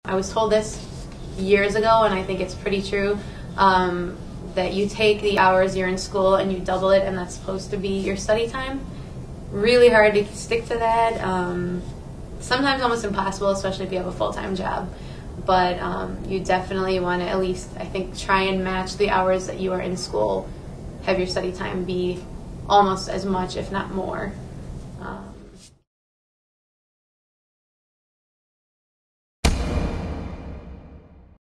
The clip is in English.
I was told this years ago, and I think it's pretty true, that you take the hours you're in school and you double it, and that's supposed to be your study time. Really hard to stick to that. Sometimes almost impossible, especially if you have a full-time job. But you definitely want to at least, I think, try and match the hours that you are in school. Have your study time be almost as much, if not more.